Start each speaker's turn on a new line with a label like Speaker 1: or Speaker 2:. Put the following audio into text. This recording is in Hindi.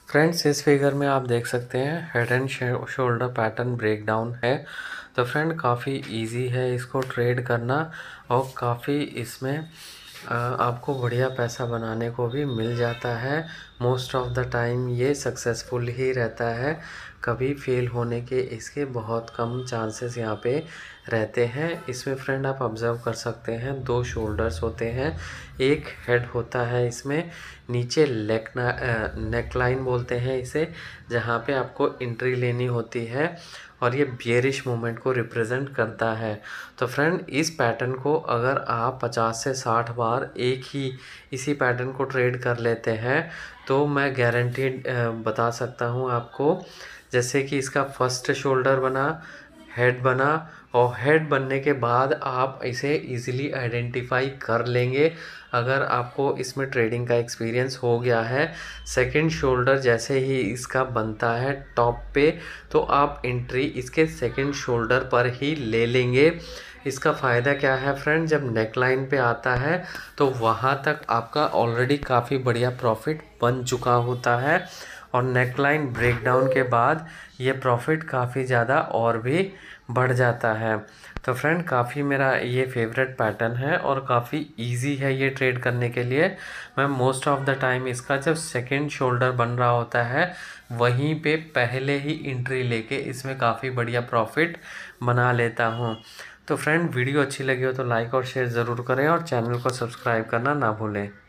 Speaker 1: फ्रेंड्स, इस फिगर में आप देख सकते हैं head and shoulder pattern breakdown है। तो फ्रेंड काफ़ी इजी है इसको ट्रेड करना और काफ़ी इसमें आपको बढ़िया पैसा बनाने को भी मिल जाता है। मोस्ट ऑफ द टाइम ये सक्सेसफुल ही रहता है, कभी फेल होने के इसके बहुत कम चांसेस यहाँ पे रहते हैं। इसमें फ्रेंड आप ऑब्ज़र्व कर सकते हैं 2 शोल्डर्स होते हैं, एक हेड होता है। इसमें नीचे नेक लाइन बोलते हैं इसे, जहाँ पे आपको एंट्री लेनी होती है और ये बियरिश मूवमेंट को रिप्रेजेंट करता है। तो फ्रेंड, इस पैटर्न को अगर आप 50 से 60 बार एक ही इसी पैटर्न को ट्रेड कर लेते हैं तो मैं गारंटीड बता सकता हूँ आपको। जैसे कि इसका फर्स्ट शोल्डर बना, हेड बना और हेड बनने के बाद आप इसे इजीली आइडेंटिफाई कर लेंगे अगर आपको इसमें ट्रेडिंग का एक्सपीरियंस हो गया है। सेकंड शोल्डर जैसे ही इसका बनता है टॉप पे, तो आप एंट्री इसके सेकंड शोल्डर पर ही ले लेंगे। इसका फ़ायदा क्या है फ्रेंड, जब नेक लाइन पे आता है तो वहाँ तक आपका ऑलरेडी काफ़ी बढ़िया प्रॉफिट बन चुका होता है और नेक लाइन ब्रेकडाउन के बाद ये प्रॉफिट काफ़ी ज़्यादा और भी बढ़ जाता है। तो फ्रेंड, काफ़ी मेरा ये फेवरेट पैटर्न है और काफ़ी इजी है ये ट्रेड करने के लिए। मैं मोस्ट ऑफ द टाइम इसका जब सेकंड शोल्डर बन रहा होता है वहीं पे पहले ही एंट्री लेके इसमें काफ़ी बढ़िया प्रॉफिट बना लेता हूँ। तो फ्रेंड, वीडियो अच्छी लगी हो तो लाइक और शेयर ज़रूर करें और चैनल को सब्सक्राइब करना ना भूलें।